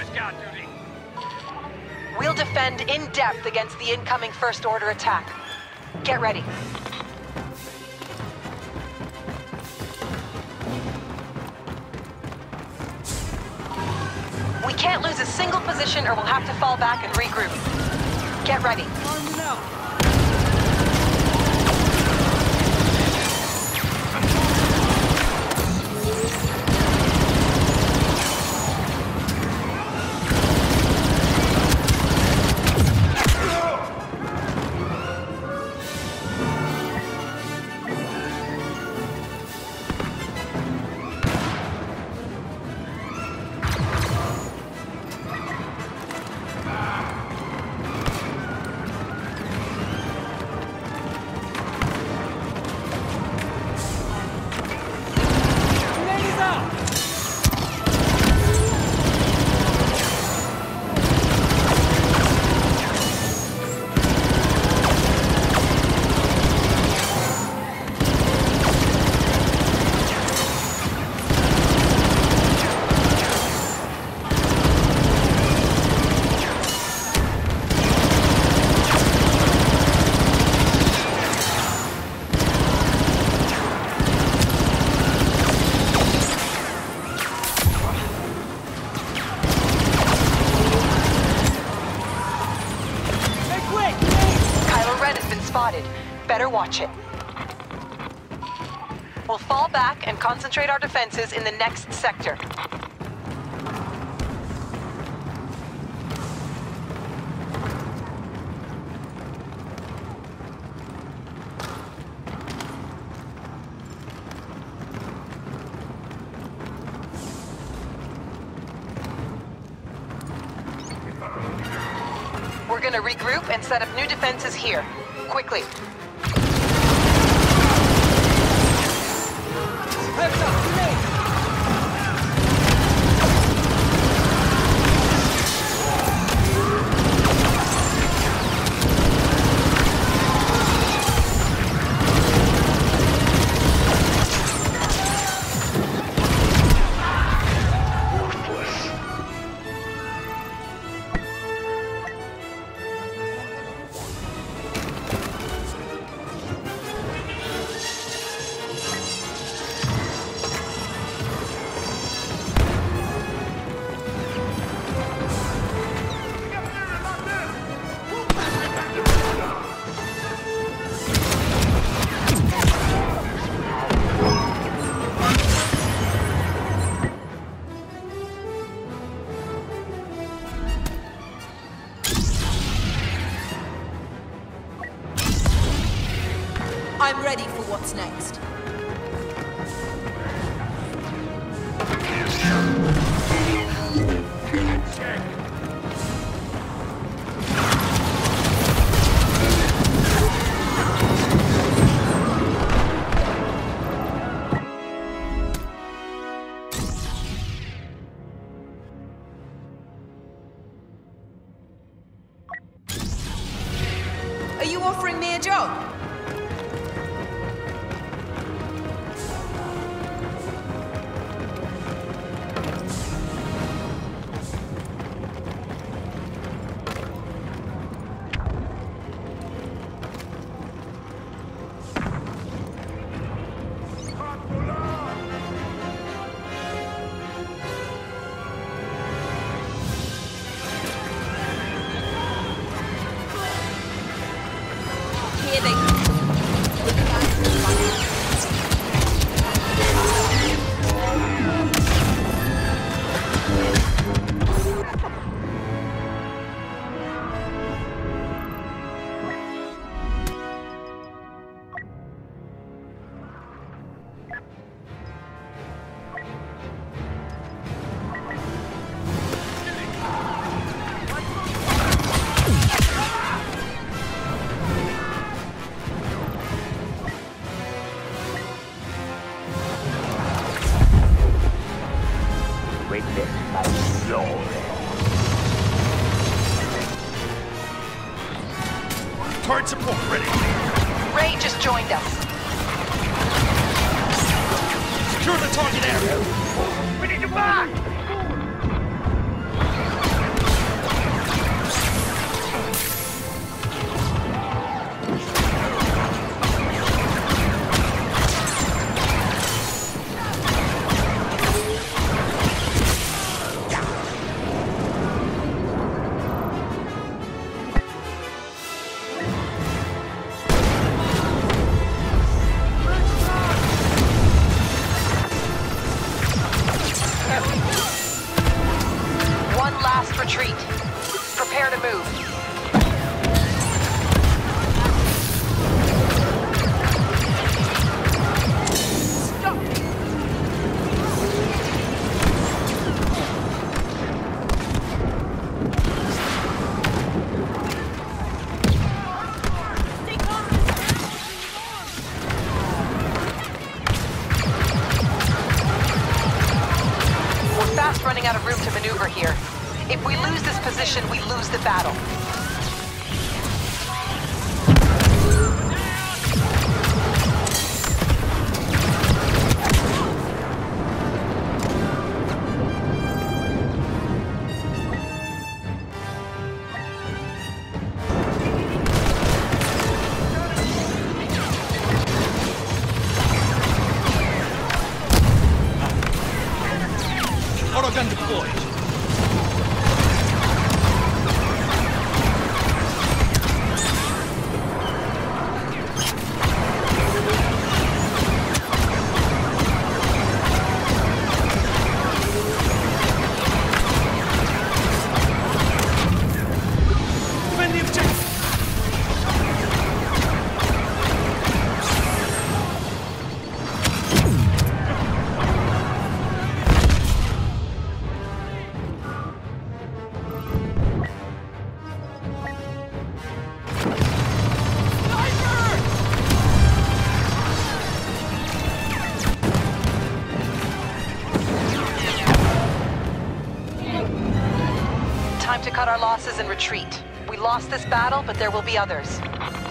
scout duty. We'll defend in depth against the incoming First Order attack. Get ready. We can't lose a single position or we'll have to fall back and regroup. Get ready. Spotted. Better watch it. We'll fall back and concentrate our defenses in the next sector. We're gonna regroup and set up new defenses here. Quickly. Heads up, grenade! I'm ready for what's next. Are you offering me a job? Here they come. Witness my soul. Turret support ready. Ray just joined us. Secure the target area. We need to back! retreat. Prepare to move. Running out of room to maneuver here. If we lose this position, we lose the battle. Autogun deployed. Defend the objective. Time to cut our losses and retreat. We lost this battle, but there will be others.